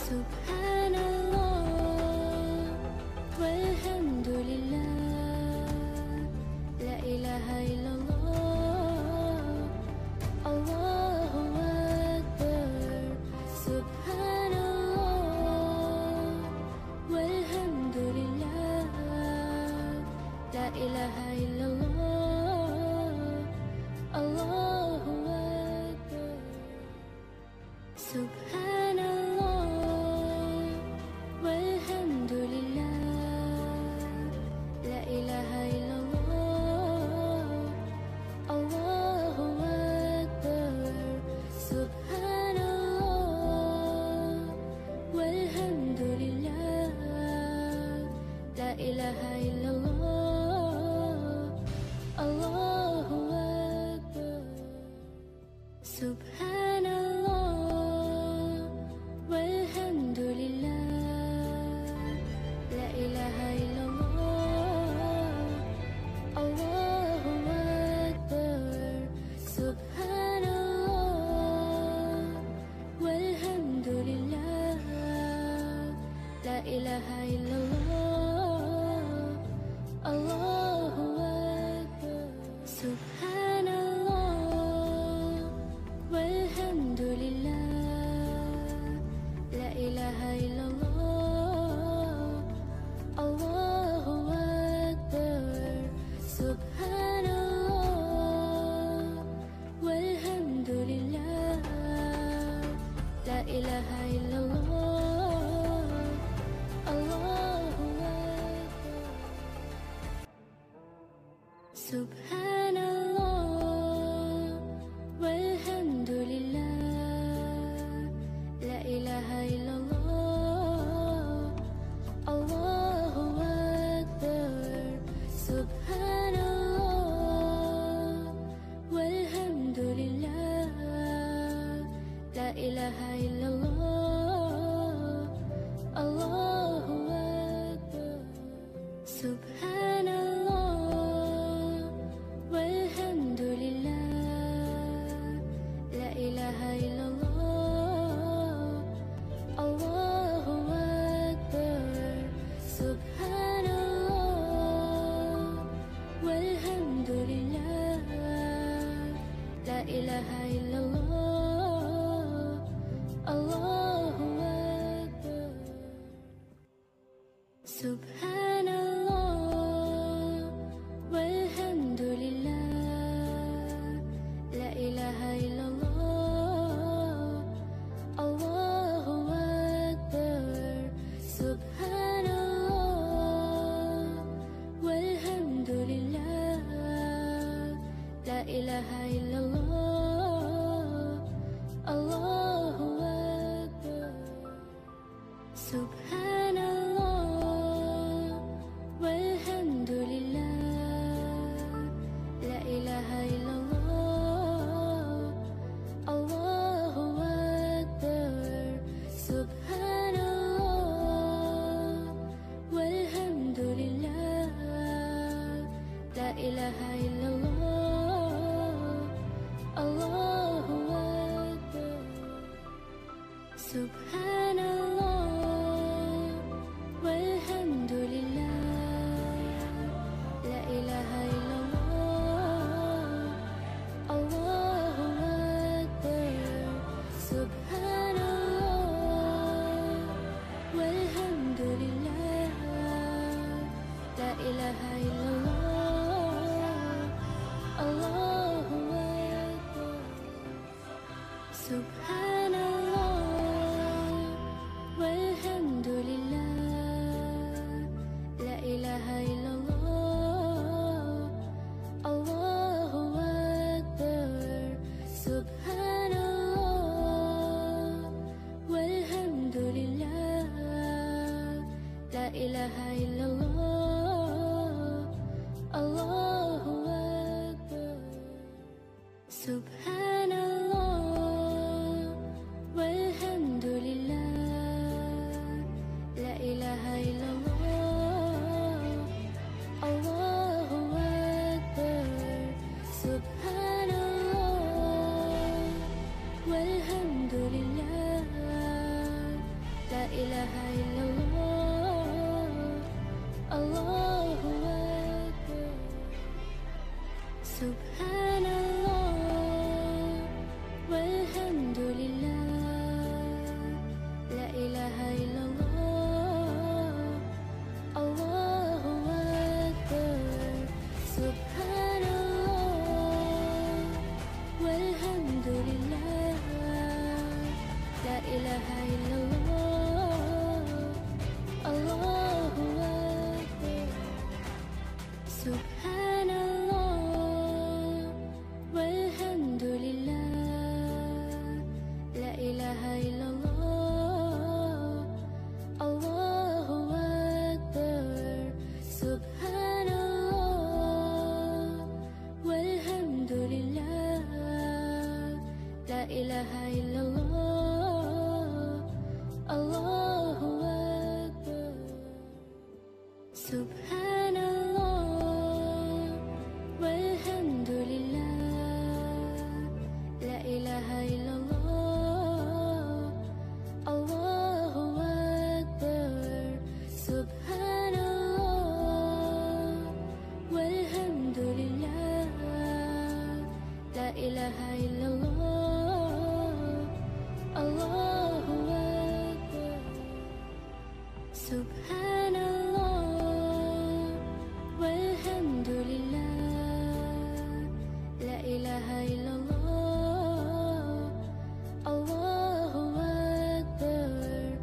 Subhanallah walhamdulillah, la ilaha illallah, Allahu Akbar. Subhanallah walhamdulillah, la ilaha illallah, Allahu Akbar. Subhanallah walhamdulillah, la ilaha illallah, Allahu Akbar. Subhanallah walhamdulillah, la ilaha illallah, Allahu Akbar. Subhanallah walhamdulillah, la ilaha illallah, Allahu Akbar. Subhanallah walhamdulillah, la ilaha illallah, Allahu Akbar. Subhanallah walhamdulillah, la ilaha illallah, Allahu Akbar. Subhanallah walhamdulillah, la ilaha illallah, Allahu Akbar. Subhanallah walhamdulillah, la ilaha illallah, Allahu Akbar. Subhanallah walhamdulillah, la ilaha illallah, Allahu Akbar. Subhanallah walhamdulillah, la ilaha illallah, Allahu Akbar. Subhanallah walhamdulillah, la ilaha illallah, Allahu Akbar. Subhanallah walhamdulillah, la ilaha illallah, Allahu Akbar. Subhanallah walhamdulillah, la ilaha illallah, Allahu Akbar. Subhanallah walhamdulillah, la ilaha illallah, Allahu Akbar. Subhanallah walhamdulillah, la ilaha illallah, Allahu Akbar. Subhanallah ilaha illallah, Allahu Akbar. Subhanallah walhamdulillah, la ilaha illallah, Allahu Akbar. Subhanallah walhamdulillah, la ilaha illallah, Allahu Akbar. Subhanallah walhamdulillah, la ilaha illallah, Allahu Akbar. Subhanallah walhamdulillah, la ilaha illallah, Allahu Akbar. Subhanallah walhamdulillah, la ilaha illallah, Allahu Akbar. Subhanallah walhamdulillah, la ilaha illallah, Allahu Akbar. Subhanallah walhamdulillah, la ilaha illallah, Allahu Akbar.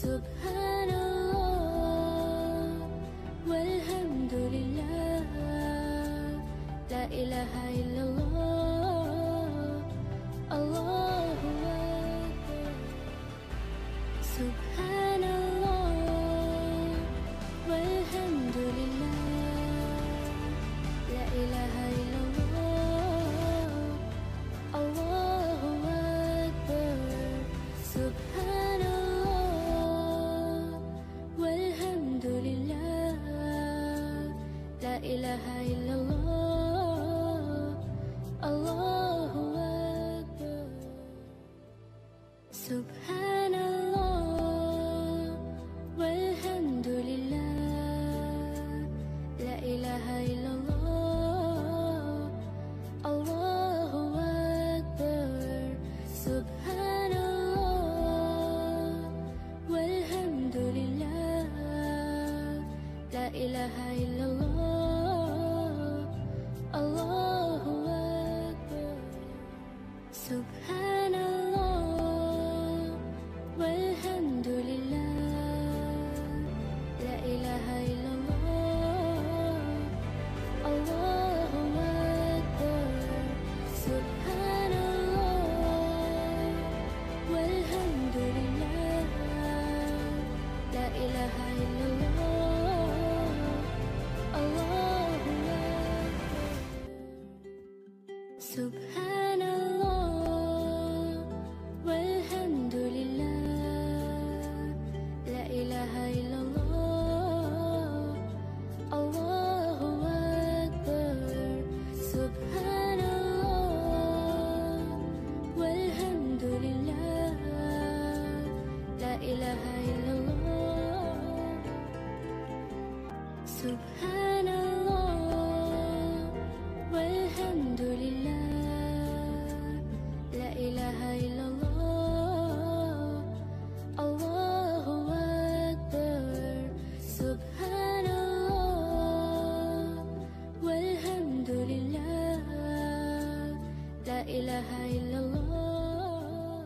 Subhanallah walhamdulillah, la ilaha illallah, Allahu Akbar. Subhanallah walhamdulillah, la ilaha illallah, Allahu Akbar. Subhanallah walhamdulillah, la ilaha illallah, Allahu Akbar. Subhanallah walhamdulillah, la ilaha illallah, Allahu Akbar. Subhanallah walhamdulillah, la ilaha illallah, Allahu Akbar. Subhanallah walhamdulillah, la ilaha illallah, Allahu Akbar. Subhanallah walhamdulillah, la ilaha illallah, Allahu Akbar. Subhanallah walhamdulillah, la ilaha illallah, Allahu Akbar. Subhanallah walhamdulillah, la ilaha illallah. Subhanallah walhamdulillah, la ilaha illallah, Allahu Akbar. Subhanallah walhamdulillah, la ilaha illallah.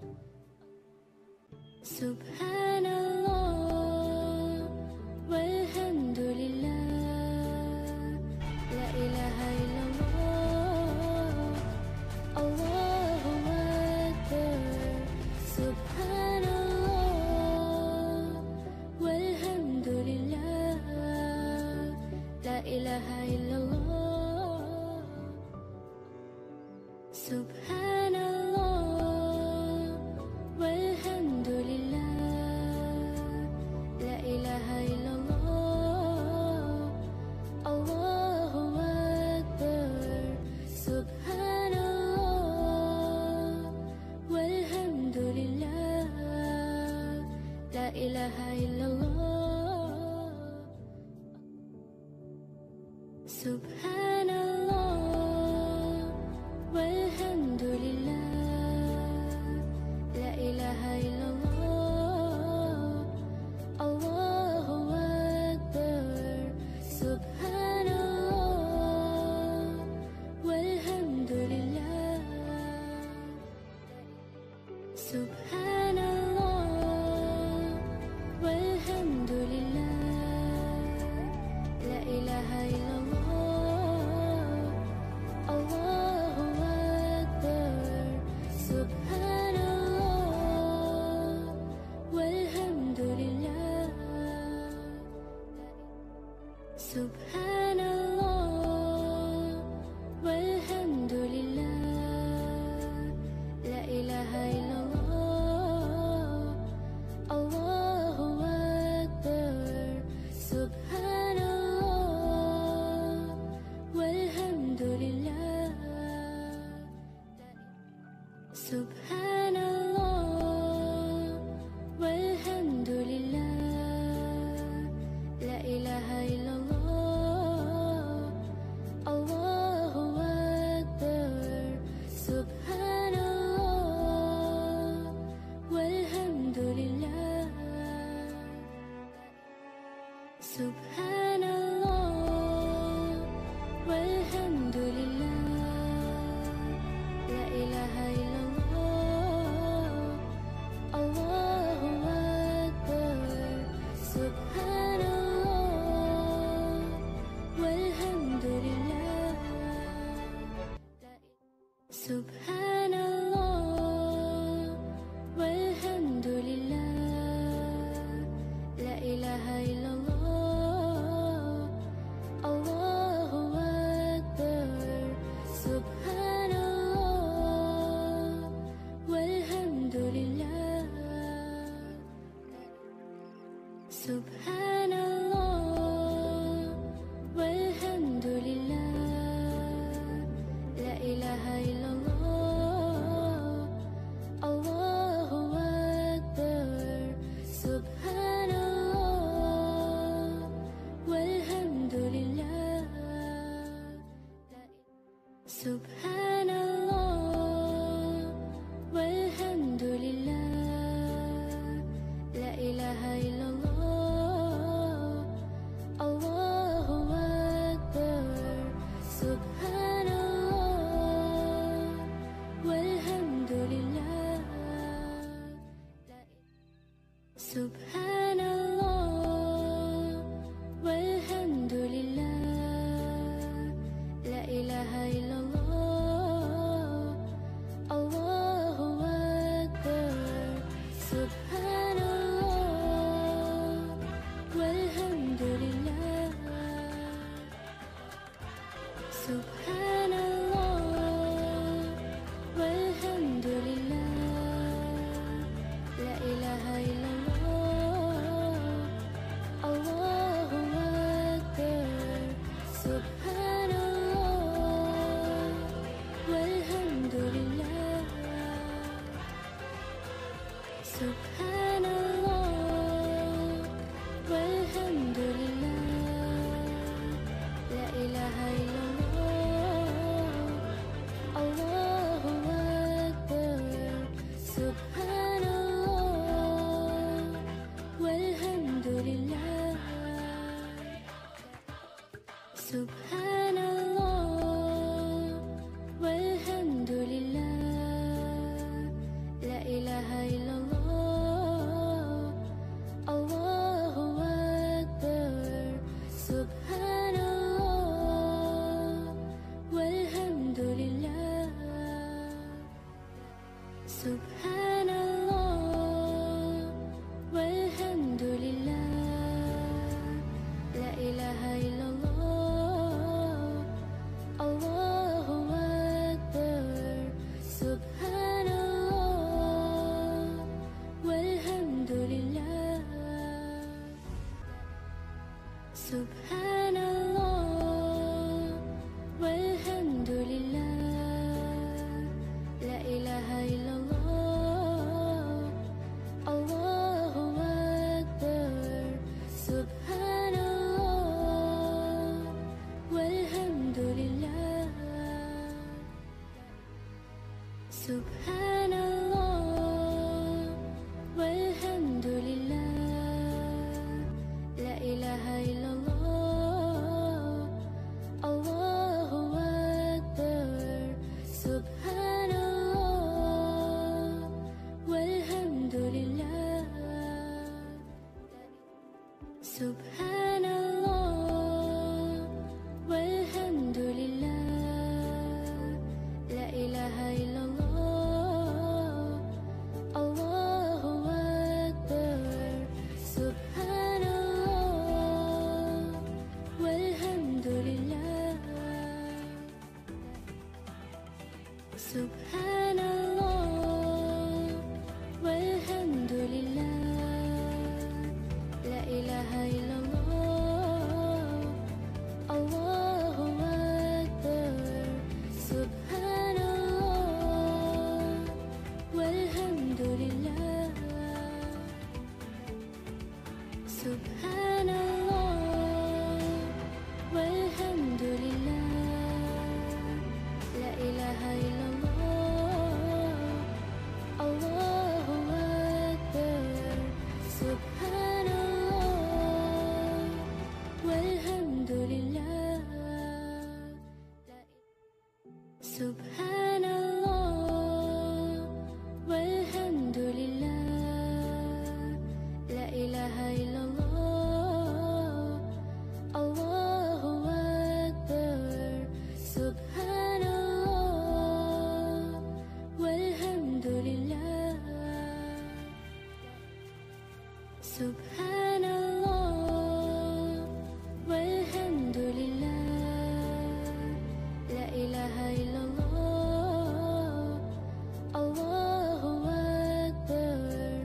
Subhanallah walhamdulillah, la ilaha illallah, Allahu Akbar. Subhanallah walhamdulillah, la ilaha illallah. Subhanallah walhamdulillah, ilaha illallah. Subhanallah walhamdulillah, la ilaha illallah, Allahu akbar. Subhanallah walhamdulillah, Subhanallah walhamdulillah, la ilaha illallah, Allahu akbar. Subhanallah walhamdulillah, Subhanallah walhamdulillah, la ilaha illallah, Allahu akbar. Subhanallah walhamdulillah, Subhanallah walhamdulillah, la ilaha illallah, Allahu akbar. Subhanallah walhamdulillah, Subhanallah walhamdulillah, la ilaha illallah, Allahu akbar. Subhanallah walhamdulillah, Subhanallah walhamdulillah, la ilaha illallah, Allahu akbar. Subhanallah walhamdulillah, Subhanallah walhamdulillah, la ilaha illallah, Allahu akbar. Subhanallah walhamdulillah, Subhanallah walhamdulillah, la ilaha illallah, Allahu akbar. Subhanallah walhamdulillah, Subhanallah walhamdulillah, la ilaha illallah, Allahu akbar. Subhanallah walhamdulillah, Subhanallah walhamdulillah, la ilaha illallah, Allahu akbar. Subhanallah walhamdulillah, Subhanallah walhamdulillah, la ilaha illallah, Allahu akbar. Subhanallah walhamdulillah, Subhanallah walhamdulillah, la ilaha illallah, Allahu akbar. Subhanallah walhamdulillah, Subhanallah walhamdulillah, la ilaha illallah, Allahu akbar. Subhanallah walhamdulillah, Subhanallah walhamdulillah, la ilaha illallah, Allahu akbar. Subhanallah walhamdulillah, la ilaha illallah, Allahu akbar. Subhanallah walhamdulillah, Subhanallah walhamdulillah, la ilaha illallah, Allahu akbar. Subhanallah walhamdulillah, Subhanallah walhamdulillah, la ilaha illallah, Allahu akbar. Subhanallah walhamdulillah, Subhanallah walhamdulillah, la ilaha illallah, Allahu akbar. Subhanallah walhamdulillah, Subhanallah walhamdulillah, la ilaha illallah, Allahu akbar.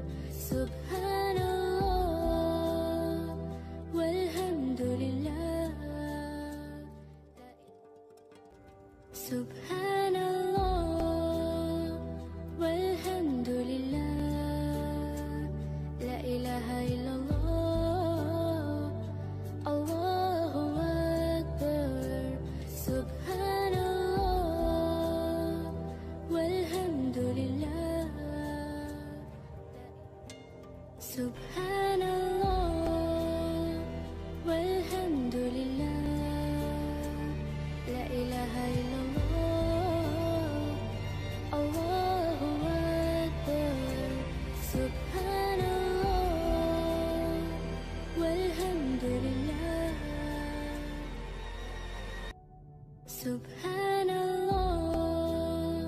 Subhanallah walhamdulillah, Subhanallah walhamdulillah, la ilaha illallah, Allahu akbar. Subhanallah walhamdulillah, Subhanallah walhamdulillah, la ilaha illallah, Allahu akbar. Subhanallah walhamdulillah, Subhanallah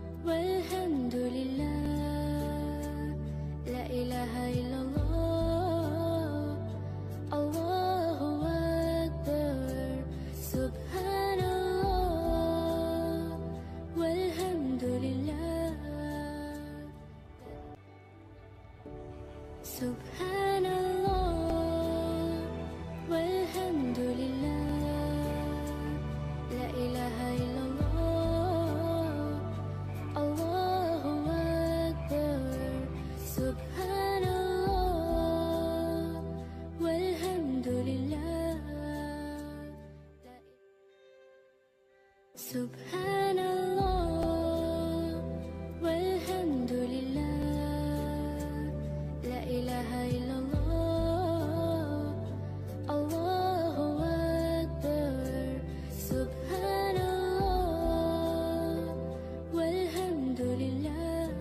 walhamdulillah, la ilaha illallah, Allahu akbar. Subhanallah walhamdulillah, Subhanallah walhamdulillah, la ilaha illallah, Allahu akbar. Subhanallah walhamdulillah, Subhanallah walhamdulillah, la ilaha illallah, Allahu akbar. Subhanallah walhamdulillah,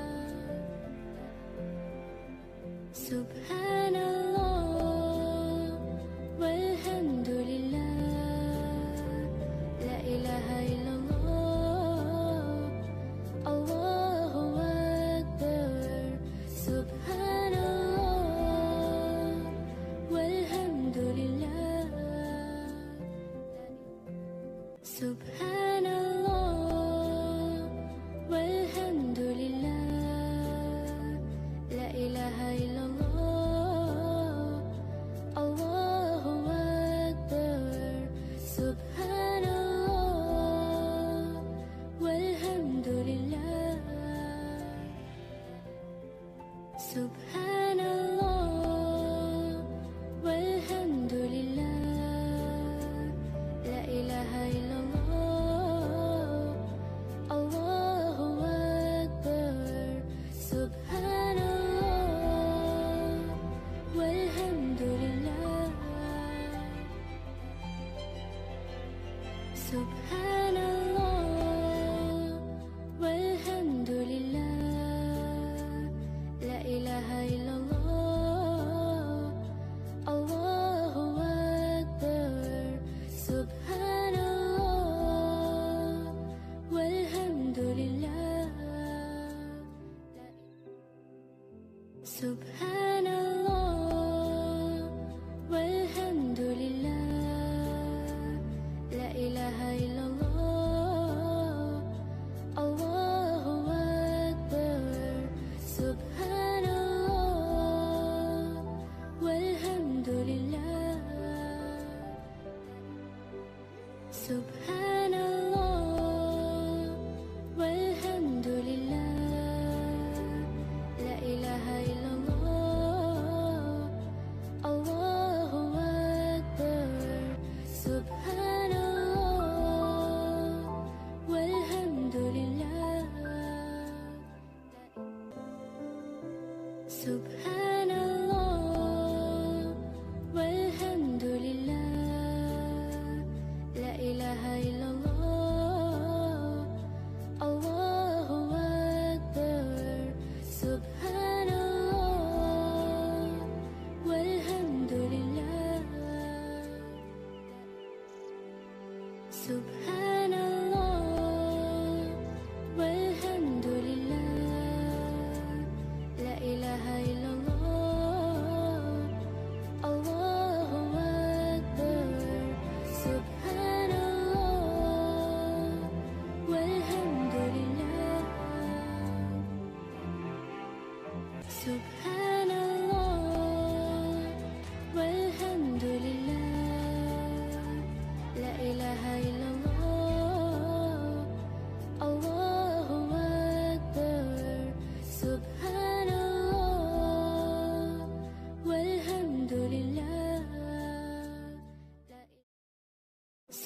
Subhanallah walhamdulillah, la ilaha illallah, Allahu akbar. Subhanallah walhamdulillah, Subhanallah walhamdulillah, la ilaha illallah, Allahu akbar. Subhanallah walhamdulillah, Subhanallah walhamdulillah, la ilaha illallah, Allahu akbar. Subhanallah walhamdulillah, Subhanallah walhamdulillah, la ilaha illallah, Allah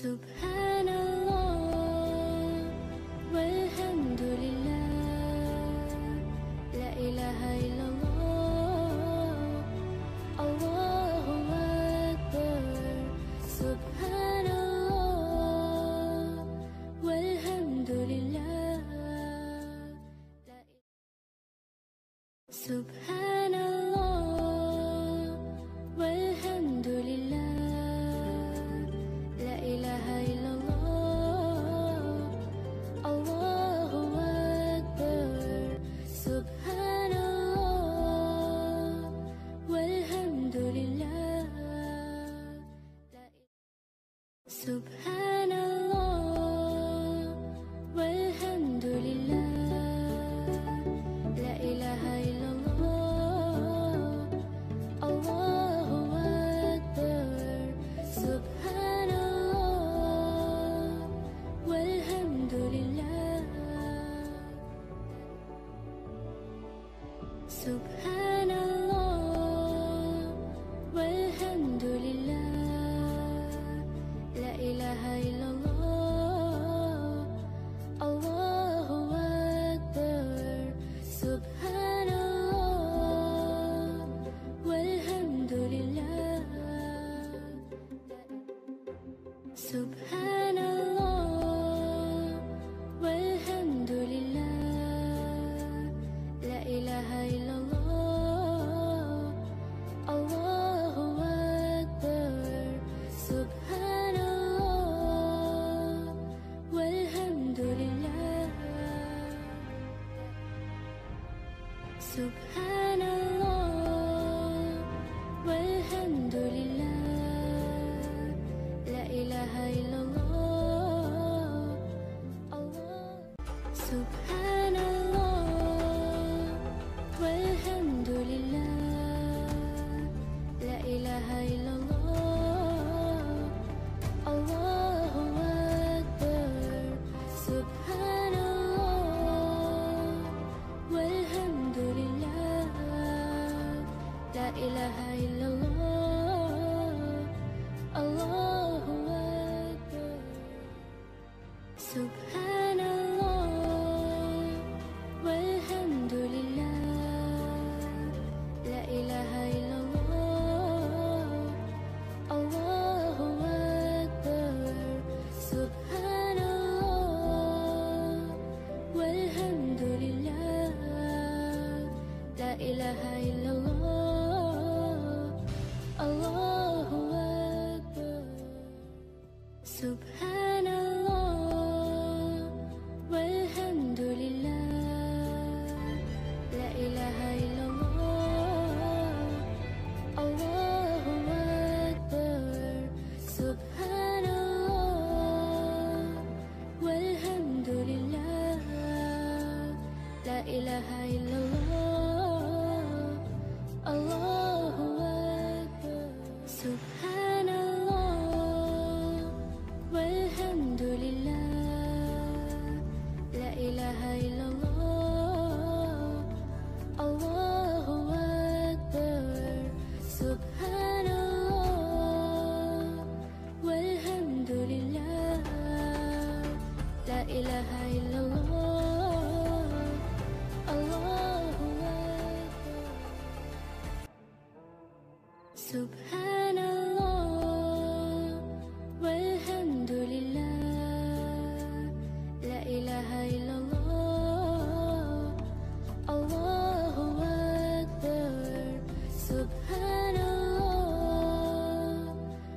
Subhanallah walhamdulillah, la ilaha illallah, Allahu akbar. Subhanallah walhamdulillah, Subhanallah walhamdulillah, la ilaha illallah, Allahu akbar. Subhanallah walhamdulillah, Subhanallah walhamdulillah, la ilaha illallah, Allahu akbar. Subhanallah walhamdulillah, Subhanallah walhamdulillah, la ilaha illallah, Allahu akbar. Subhanallah walhamdulillah, Subhanallah walhamdulillah, la ilaha illallah, Allahu akbar. Subhanallah walhamdulillah, Subhanallah walhamdulillah, la ilaha illallah, Allah. Subhanallah walhamdulillah, la ilaha illallah, Allahu akbar. Subhanallah walhamdulillah, la ilaha illallah, Allahu akbar. Subhanallah walhamdulillah, la ilaha illallah, Allahu akbar. Subhanallah walhamdulillah, la ilaha illallah, Allahu akbar. Subhanallah walhamdulillah, la ilaha illallah, Allahu akbar. Subhanallah walhamdulillah, la ilaha illallah, Allahu akbar. Subhanallah walhamdulillah, la ilaha illallah, Allahu akbar. Subhanallah walhamdulillah, la ilaha illallah, Allahu akbar. Subhanallah walhamdulillah, la ilaha illallah, Allahu akbar. Subhanallah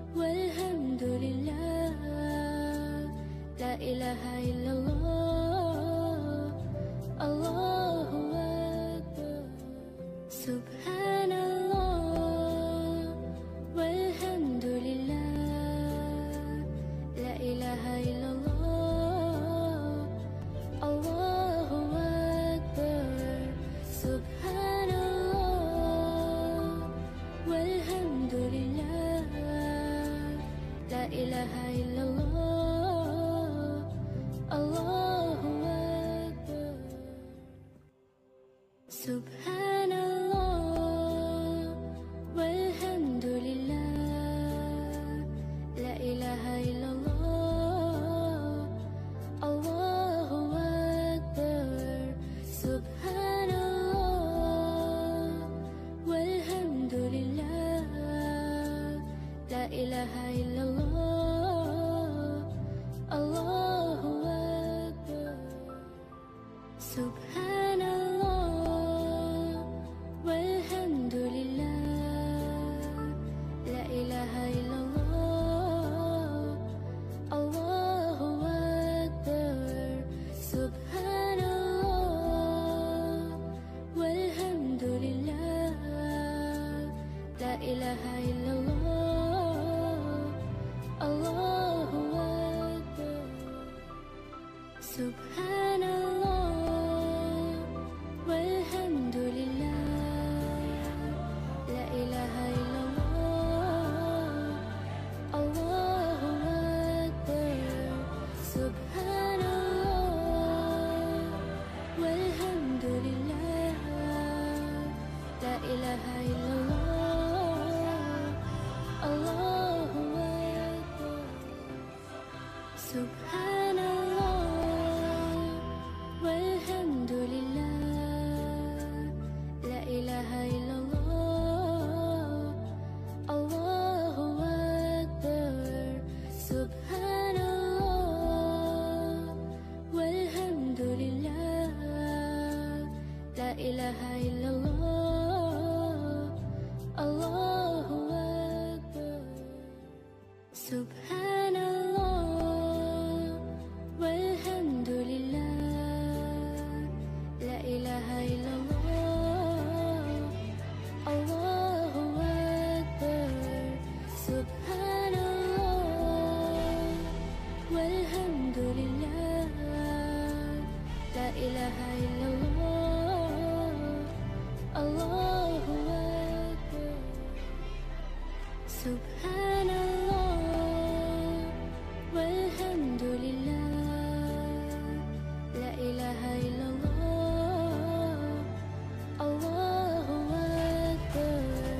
walhamdulillah, la ilaha illallah, Allahu akbar. Subhanallah ilaha illallah, Allahu Akbar. Subhanallah walhamdulillah, la ilaha illallah, Allahu Akbar. Subhanallah walhamdulillah, la ilaha illallah, Allahu Akbar. Subhanallah walhamdulillah, la ilaha illallah, Allahu Akbar. Subhanallah walhamdulillah, la ilaha illallah, Allahu Akbar. Subhanallah walhamdulillah, la ilaha illallah, Allahu Akbar. Subhanallah walhamdulillah, la ilaha illallah, Allahu Akbar. Subhanallah walhamdulillah, la ilaha illallah, Allahu Akbar.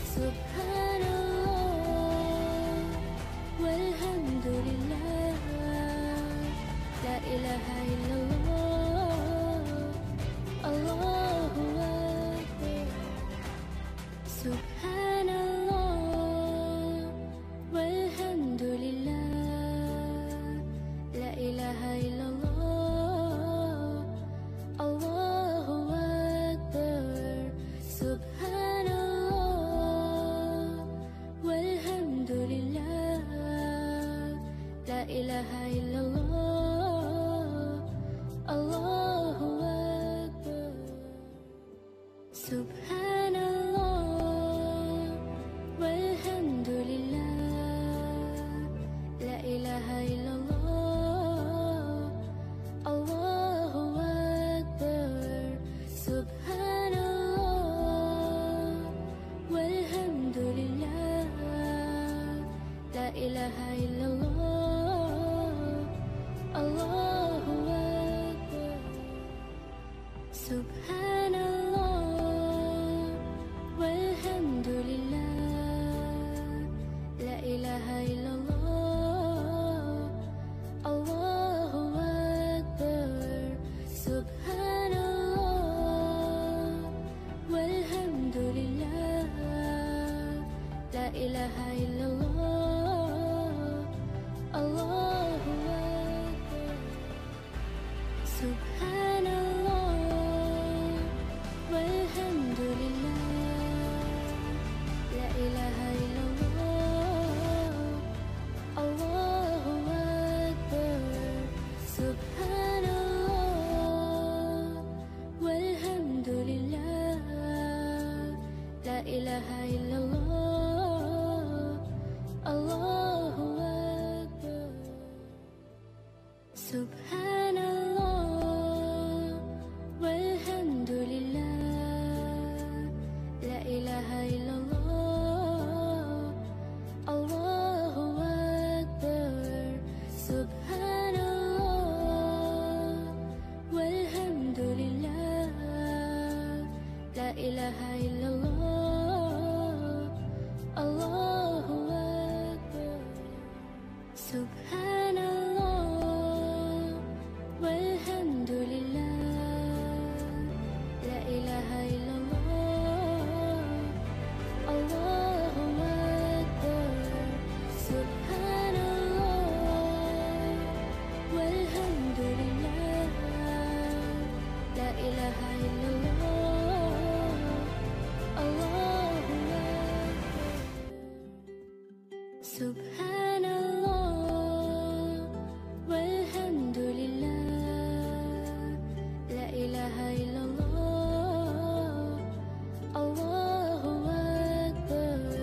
Subhanallah walhamdulillah, la ilaha illallah, Allahu Akbar. Subhanallah walhamdulillah, la ilaha illallah, Allahu Akbar. Subhanallah walhamdulillah, la ilaha illallah, Allahu Akbar. Subhanallah walhamdulillah, la ilaha illallah, Allahu Akbar. Subhanallah walhamdulillah, la ilaha illallah, Allahu Akbar. Subhanallah walhamdulillah, la ilaha illallah, Allahu Akbar. Subhanallah walhamdulillah, la ilaha illallah, Allahu Akbar. Subhanallah walhamdulillah, la ilaha illallah, Allahu Akbar. Subhanallah walhamdulillah, la ilaha illallah, Allahu Akbar. Subhanallah walhamdulillah, la ilaha illallah, Allahu Akbar. Subhanallah walhamdulillah, la ilaha illallah, Allahu Akbar. Subhanallah walhamdulillah, la ilaha illallah, Allahu Akbar. Subhanallah walhamdulillah, la ilaha illallah, Allahu Akbar. Subhanallah walhamdulillah, la ilaha illallah, Allahu Akbar.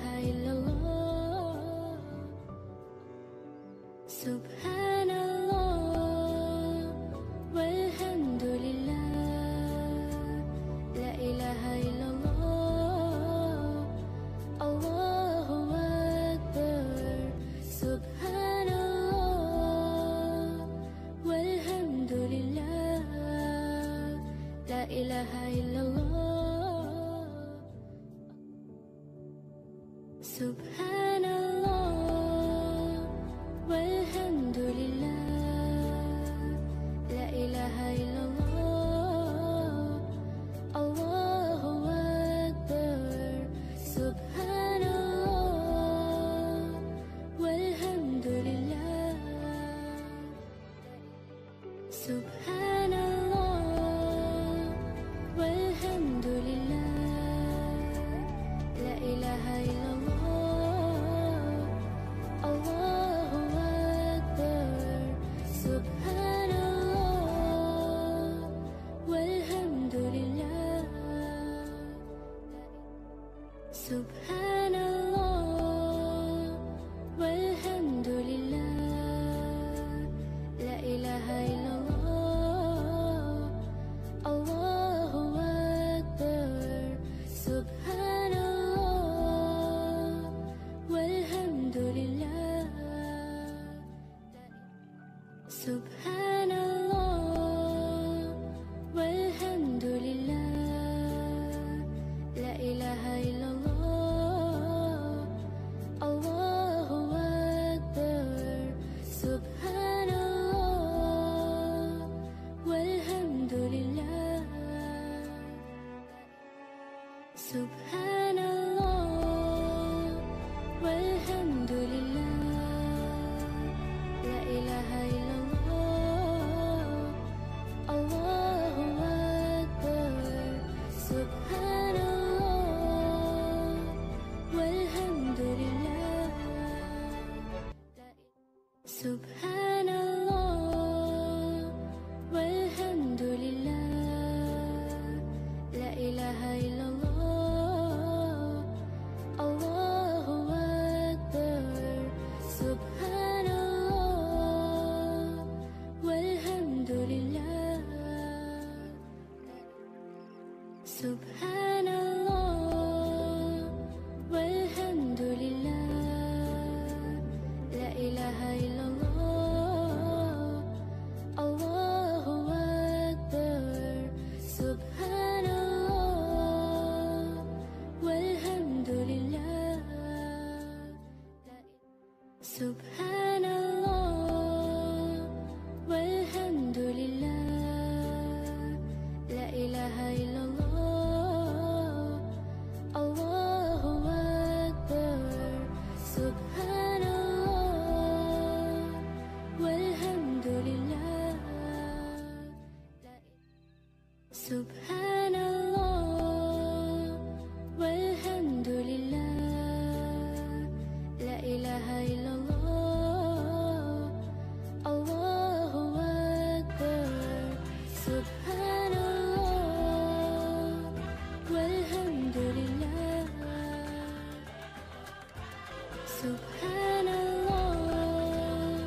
illallah. Subhanallah walhamdulillah, la ilaha illallah, Allahu akbar. Subhanallah walhamdulillah, la ilaha illallah. Subhanallah walhamdulillah, la ilaha illallah, Allahu akbar. Subhanallah walhamdulillah. Subhanallah walhamdulillah, la ilaha illallah, Allahu akbar. Subhanallah walhamdulillah. Subhanallah walhamdulillah, la ilaha illallah, Allahu akbar. Subhanallah walhamdulillah. Subhanallah walhamdulillah, la ilaha illallah, Allahu akbar. Subhanallah walhamdulillah. Subhanallah walhamdulillah, la ilaha illallah, Allahu akbar. Subhanallah walhamdulillah. Subhanallah walhamdulillah, la ilaha illallah, Allahu akbar. Subhanallah walhamdulillah. Subhanallah walhamdulillah, la ilaha illallah, Allahu akbar. Subhanallah walhamdulillah. Subhanallah walhamdulillah, la ilaha illallah, Allahu akbar. Subhanallah walhamdulillah. Subhanallah walhamdulillah, la ilaha illallah, Allahu akbar. Subhanallah walhamdulillah. Subhanallah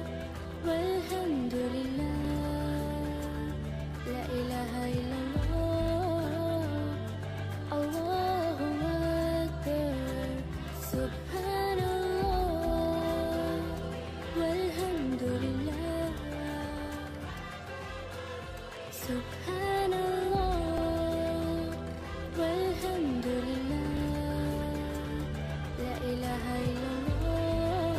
walhamdulillah, la ilaha illallah, Allahu akbar. Subhanallah walhamdulillah. Subhanallah walhamdulillah, la ilaha illallah,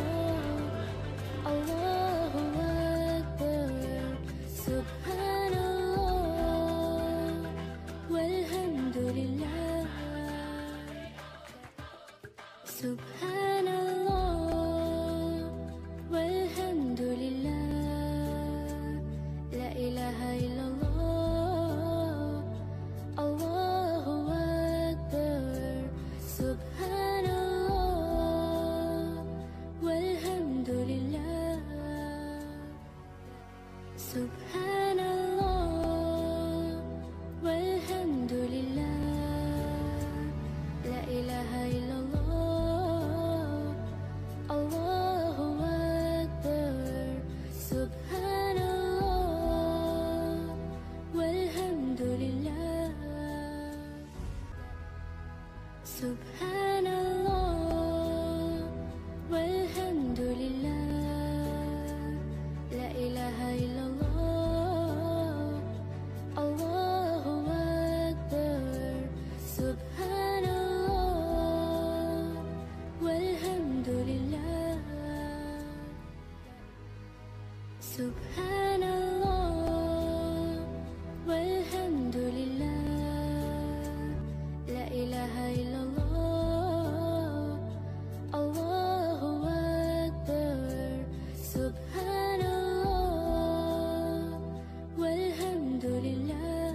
Subhanallah walhamdulillah, la ilaha illallah, Allahu akbar. Subhanallah walhamdulillah,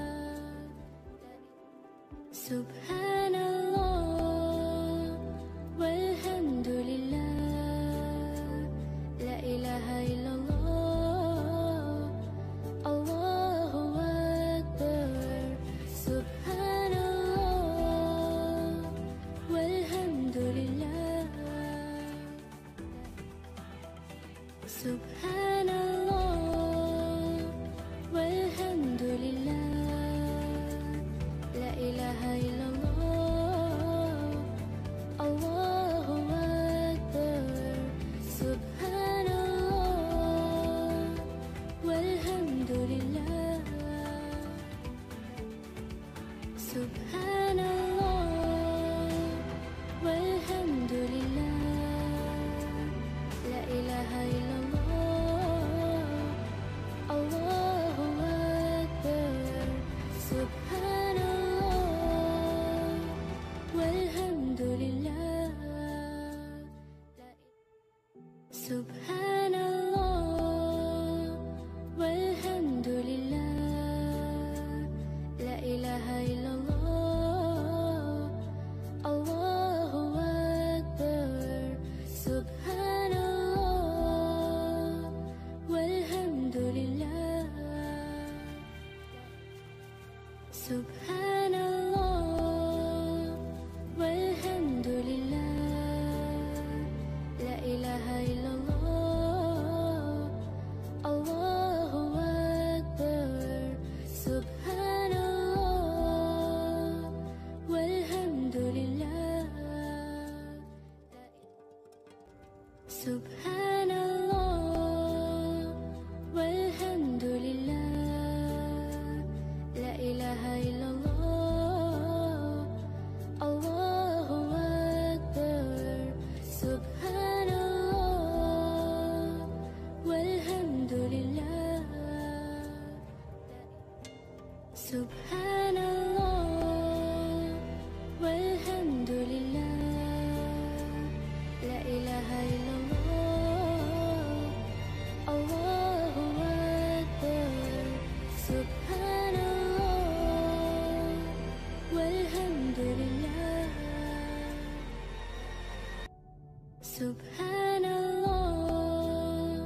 Subhanallah walhamdulillah, la ilaha illallah, Allahu akbar. Subhanallah walhamdulillah, Subhanallah walhamdulillah, la ilaha illallah, Allahu akbar. Subhanallah walhamdulillah, Subhanallah walhamdulillah, la ilaha illallah, Allahu akbar. Subhanallah walhamdulillah, Subhanallah walhamdulillah, la ilaha illallah, Allahu akbar. Subhanallah walhamdulillah, Subhanallah walhamdulillah, la ilaha illallah, Allahu akbar. Subhanallah walhamdulillah, Subhanallah walhamdulillah, la ilaha illallah, Allahu akbar. Subhanallah walhamdulillah, Subhanallah walhamdulillah, la ilaha illallah, Allahu akbar. Subhanallah walhamdulillah, Subhanallah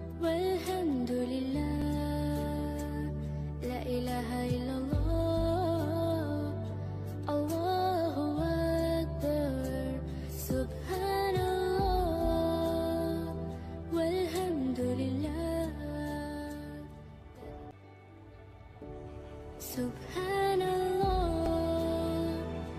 walhamdulillah, la ilaha illallah, Allahu akbar. Subhanallah walhamdulillah, Subhanallah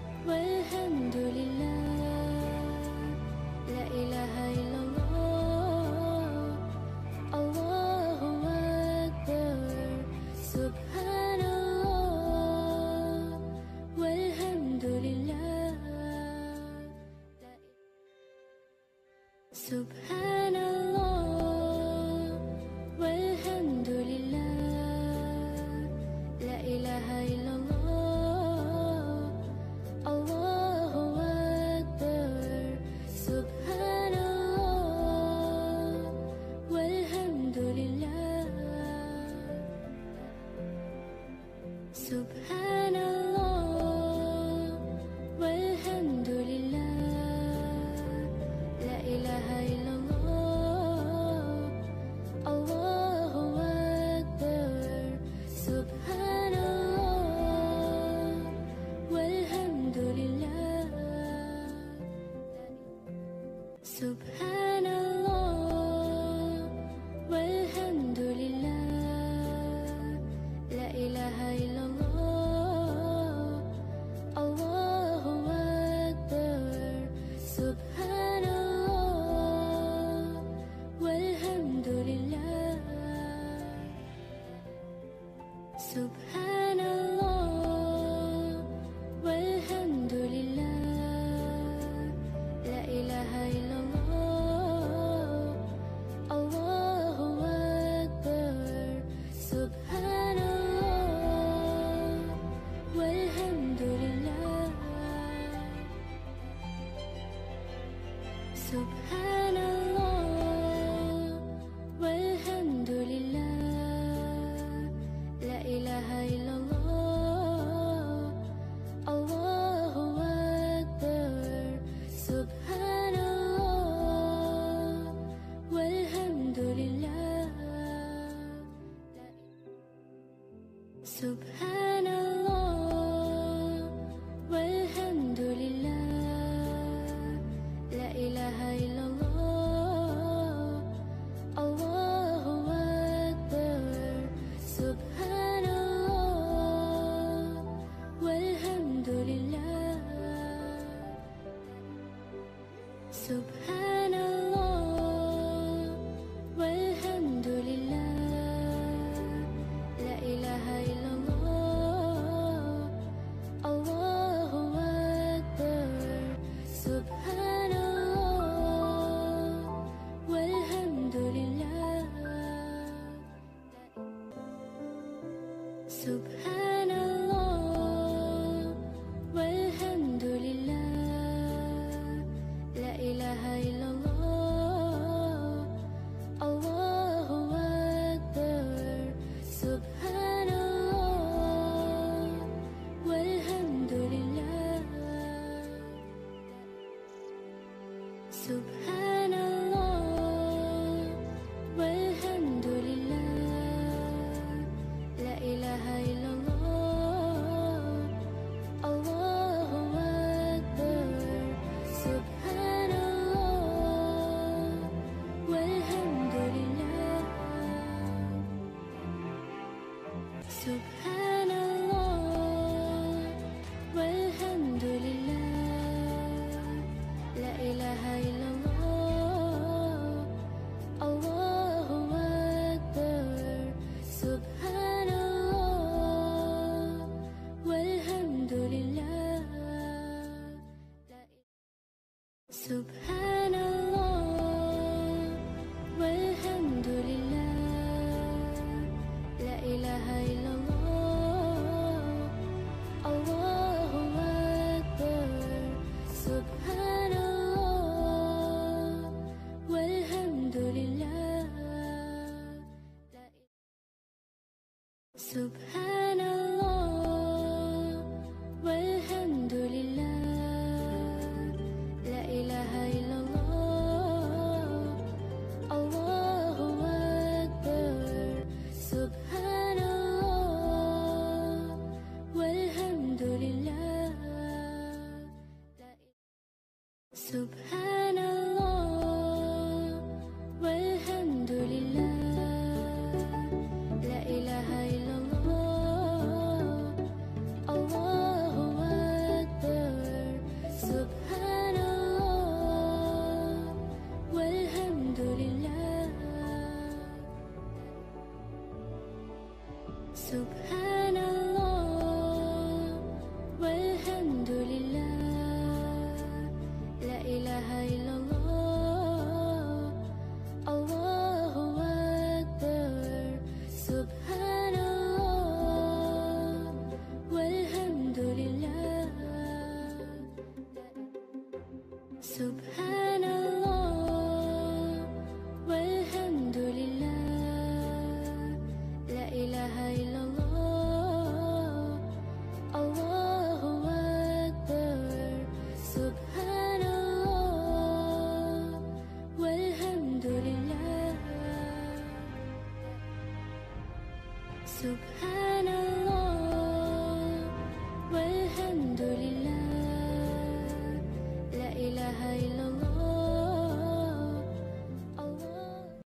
walhamdulillah, la ilaha illallah, Allahu akbar. Subhanallah walhamdulillah, Subhanallah walhamdulillah, la ilaha illallah, Allahu akbar. Subhanallah walhamdulillah, Subhanallah walhamdulillah, la ilaha illallah, Allahu akbar. Subhanallah walhamdulillah, Subhanallah walhamdulillah, la ilaha illallah, Allahu akbar. Subhanallah walhamdulillah, Subhanallah walhamdulillah, la ilaha illallah, Subhanallah walhamdulillah, la ilaha illallah, Allahu akbar. Subhanallah walhamdulillah, Subhanallah walhamdulillah, la ilaha illallah, Allahu akbar. Subhanallah walhamdulillah, Subhanallah walhamdulillah, la ilaha illallah, Allahu akbar. Subhanallah walhamdulillah, Subhanallah walhamdulillah, la ilaha illallah, Allahu akbar. Subhanallah walhamdulillah, Subhanallah walhamdulillah, la ilaha illallah, Allahu akbar. Subhanallah walhamdulillah, Subhanallah walhamdulillah, la ilaha illallah, Allahu akbar. Subhanallah walhamdulillah, Subhanallah walhamdulillah, la ilaha illallah, Allahu akbar. Subhanallah walhamdulillah, Subhanallah walhamdulillah, la ilaha illallah, Allahu akbar. Subhanallah walhamdulillah, Subhanallah walhamdulillah, la ilaha illallah, Allahu akbar. Subhanallah walhamdulillah, Subhanallah walhamdulillah, la ilaha illallah, Allahu akbar. Subhanallah walhamdulillah, Subhanallah walhamdulillah, la ilaha illallah, Allahu akbar. Subhanallah walhamdulillah, Subhanallah walhamdulillah, la ilaha illallah.